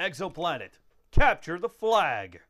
Exoplanet, capture the flag.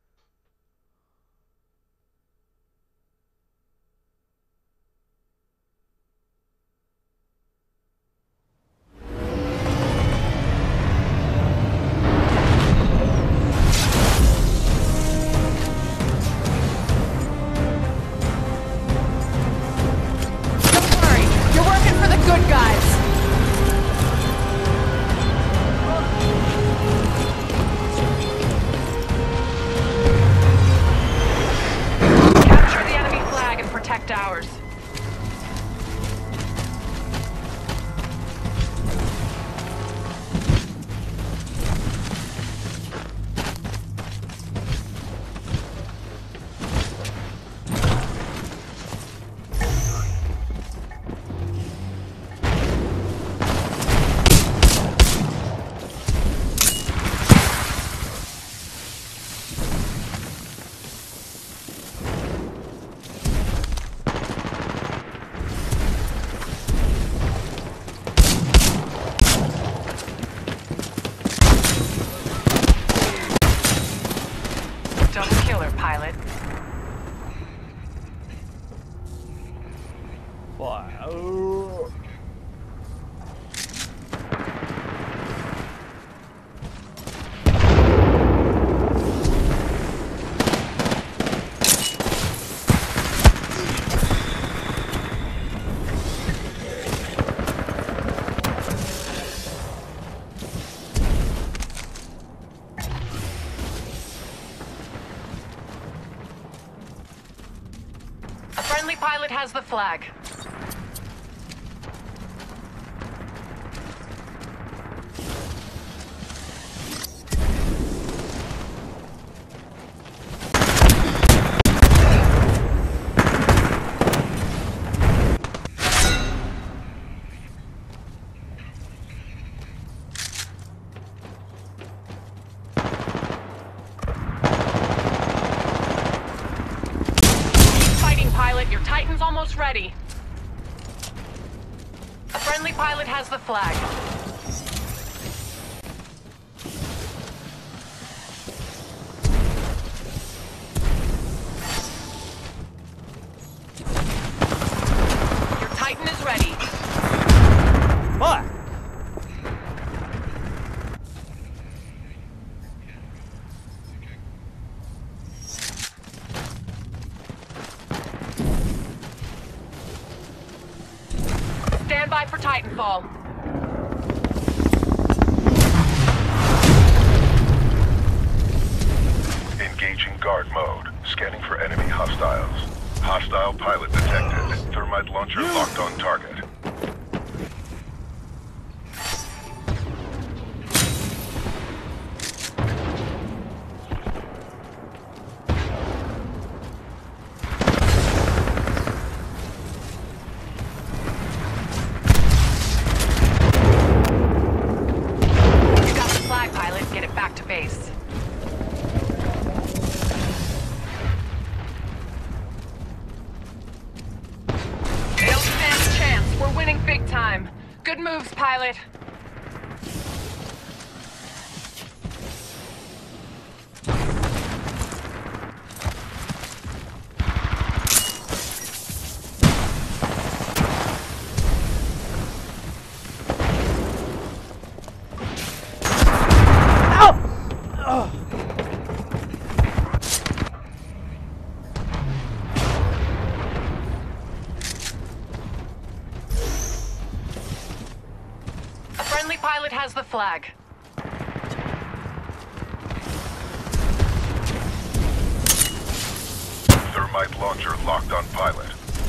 Pilot has the flag. Your Titan's almost ready. A friendly pilot has the flag. Your Titan is ready. What? Stand by for TitanFall. Engaging guard mode. Scanning for enemy hostiles. Hostile pilot detected. Thermite launcher locked on target. Base. They don't stand a chance. We're winning big time. Good moves, pilot. Pilot has the flag. Thermite launcher locked on pilot.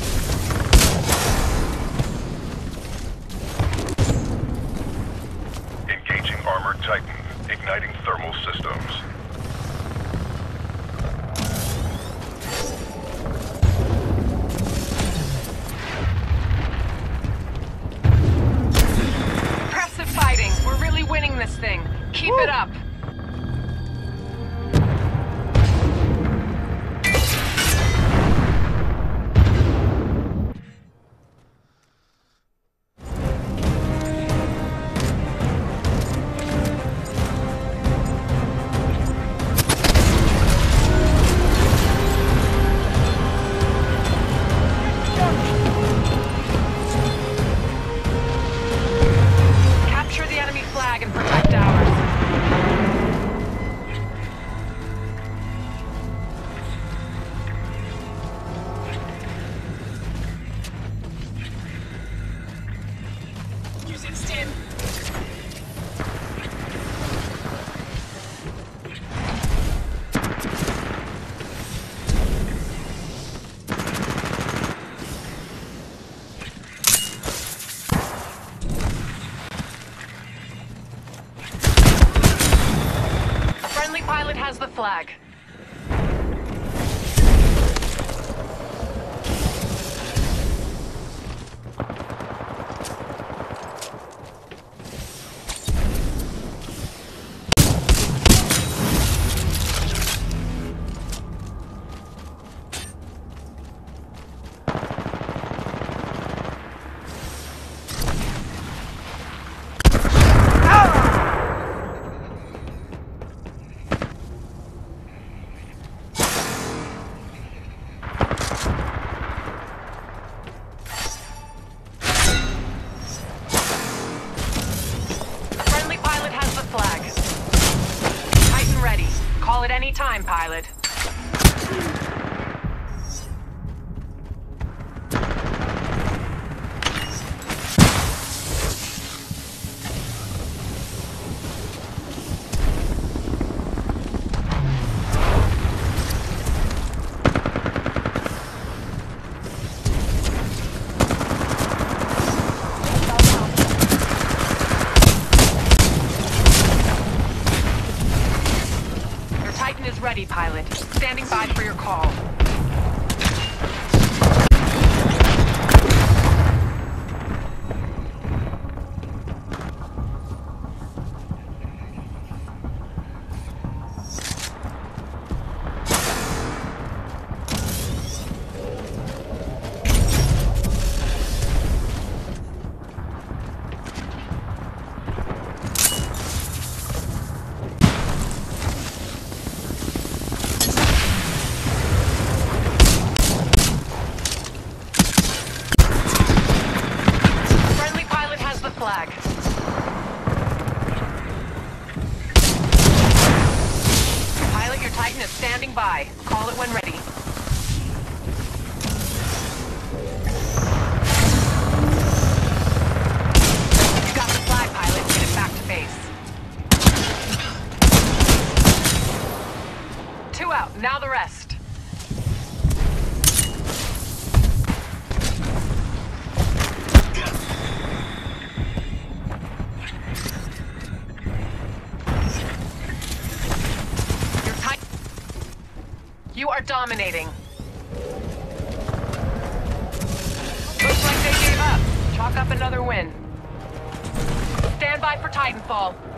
Engaging armored Titan. Igniting thermal systems. Winning this thing. Keep it up. pilot has the flag. Call it any time, pilot. Titan is ready, pilot. Standing by for your call. Flag. Pilot, your Titan is standing by. Call it when ready. You got the flag, pilot. Get it back to base. 2 out. Now the rest. You are dominating. Looks like they gave up. Chalk up another win. Stand by for TitanFall.